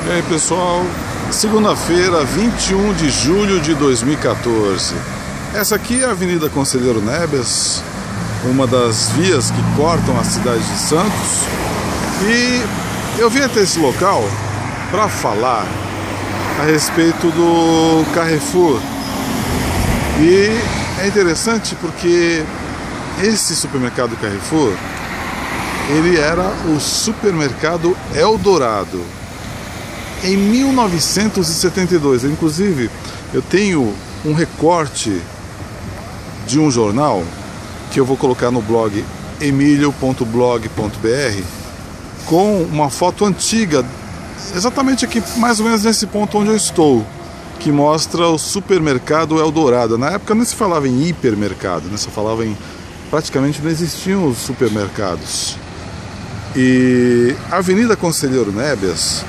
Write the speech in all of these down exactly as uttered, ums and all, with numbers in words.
E aí pessoal, segunda-feira, vinte e um de julho de dois mil e quatorze. Essa aqui é a Avenida Conselheiro Nebias, uma das vias que cortam a cidade de Santos. E eu vim até esse local para falar a respeito do Carrefour. E é interessante porque esse supermercado Carrefour, ele era o supermercado Eldorado. Em mil novecentos e setenta e dois, inclusive, eu tenho um recorte de um jornal que eu vou colocar no blog emilio ponto blog ponto br com uma foto antiga, exatamente aqui, mais ou menos nesse ponto onde eu estou, que mostra o supermercado Eldorado. Na época não se falava em hipermercado, né? Se falava em... praticamente não existiam os supermercados. E a Avenida Conselheiro Nebias,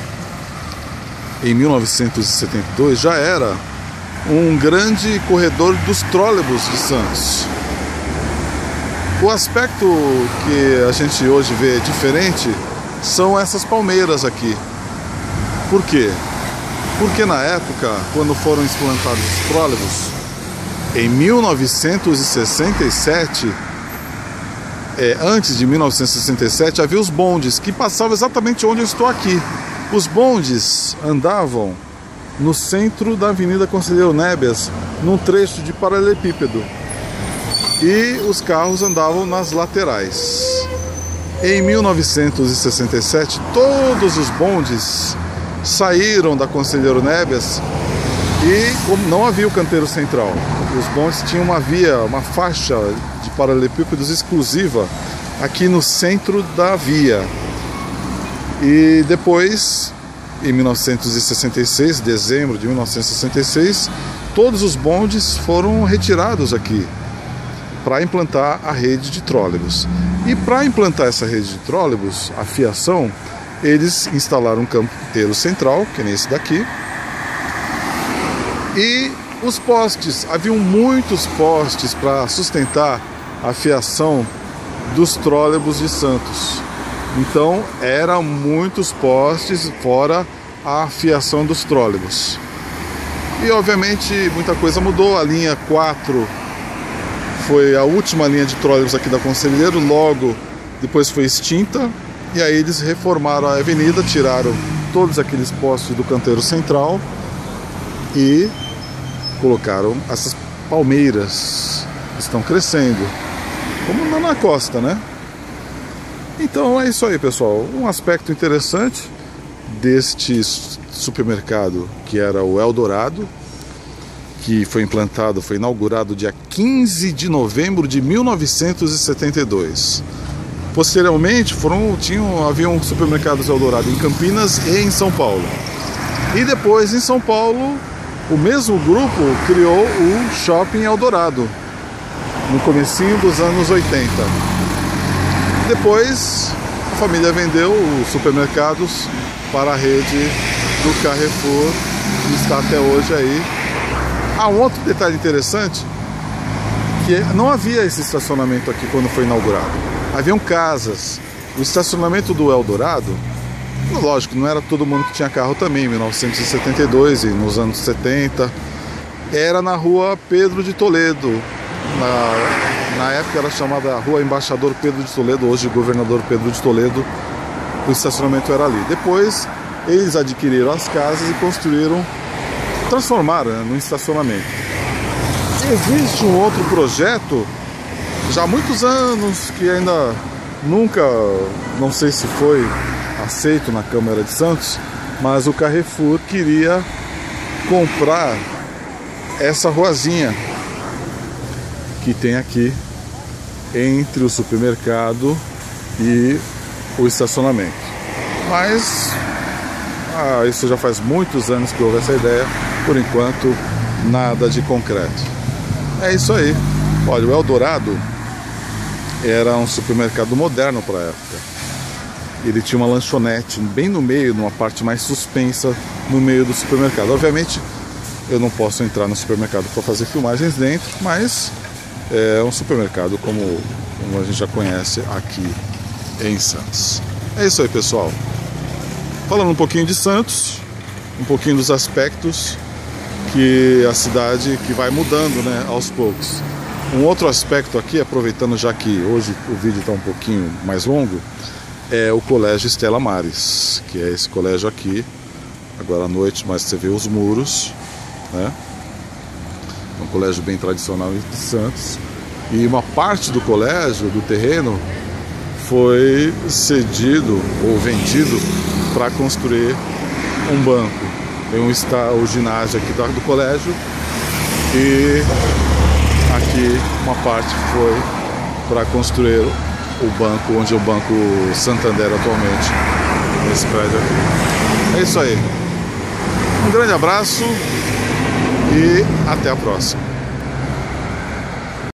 em mil novecentos e setenta e dois, já era um grande corredor dos trólebus de Santos. O aspecto que a gente hoje vê diferente são essas palmeiras aqui. Por quê? Porque na época, quando foram implantados os trólebus, em mil novecentos e sessenta e sete, é, antes de mil novecentos e sessenta e sete, havia os bondes que passavam exatamente onde eu estou aqui. Os bondes andavam no centro da Avenida Conselheiro Nebias, num trecho de paralelepípedo, e os carros andavam nas laterais. Em mil novecentos e sessenta e sete, todos os bondes saíram da Conselheiro Nebias e, como não havia o canteiro central, os bondes tinham uma via, uma faixa de paralelepípedos exclusiva aqui no centro da via. E depois, em mil novecentos e sessenta e seis, dezembro de mil novecentos e sessenta e seis, todos os bondes foram retirados aqui para implantar a rede de trólebus. E para implantar essa rede de trólebus, a fiação, eles instalaram um canteiro central, que é esse daqui. E os postes, haviam muitos postes para sustentar a fiação dos trólebus de Santos. Então, eram muitos postes fora a fiação dos trólebus. E, obviamente, muita coisa mudou. A linha quatro foi a última linha de trólebus aqui da Conselheiro, logo depois foi extinta. E aí eles reformaram a avenida, tiraram todos aqueles postes do canteiro central e colocaram essas palmeiras que estão crescendo, como na costa, né? Então é isso aí, pessoal. Um aspecto interessante deste supermercado, que era o Eldorado, que foi implantado, foi inaugurado dia quinze de novembro de mil novecentos e setenta e dois. Posteriormente, foram, tinham, haviam supermercados Eldorado em Campinas e em São Paulo. E depois, em São Paulo, o mesmo grupo criou o Shopping Eldorado, no comecinho dos anos oitenta. Depois, a família vendeu os supermercados para a rede do Carrefour, que está até hoje aí. Há um outro detalhe interessante, que não havia esse estacionamento aqui quando foi inaugurado. Haviam casas. O estacionamento do Eldorado, lógico, não era todo mundo que tinha carro também, em mil novecentos e setenta e dois e nos anos setenta. Era na rua Pedro de Toledo. Na, na época era chamada Rua Embaixador Pedro de Toledo, hoje Governador Pedro de Toledo. O estacionamento era ali. Depois eles adquiriram as casas e construíram, transformaram, né, no estacionamento. Existe um outro projeto já há muitos anos que ainda nunca, não sei se foi aceito na Câmara de Santos, mas o Carrefour queria comprar essa ruazinha que tem aqui entre o supermercado e o estacionamento. Mas ah, isso já faz muitos anos que houve essa ideia. Por enquanto, nada de concreto. É isso aí. Olha, o Eldorado era um supermercado moderno para a época. Ele tinha uma lanchonete bem no meio, numa parte mais suspensa, no meio do supermercado. Obviamente, eu não posso entrar no supermercado para fazer filmagens dentro, mas é um supermercado como, como a gente já conhece aqui em Santos. É isso aí, pessoal. Falando um pouquinho de Santos, um pouquinho dos aspectos que a cidade que vai mudando, né, aos poucos. Um outro aspecto aqui, aproveitando já que hoje o vídeo está um pouquinho mais longo, é o Colégio Stella Maris, que é esse colégio aqui. Agora à noite, mas você vê os muros, né? É um colégio bem tradicional de Santos. E uma parte do colégio, do terreno, foi cedido ou vendido para construir um banco. Tem um, o ginásio aqui do colégio e aqui uma parte foi para construir o banco, onde é o Banco Santander atualmente, nesse prédio aqui. É isso aí. Um grande abraço e até a próxima.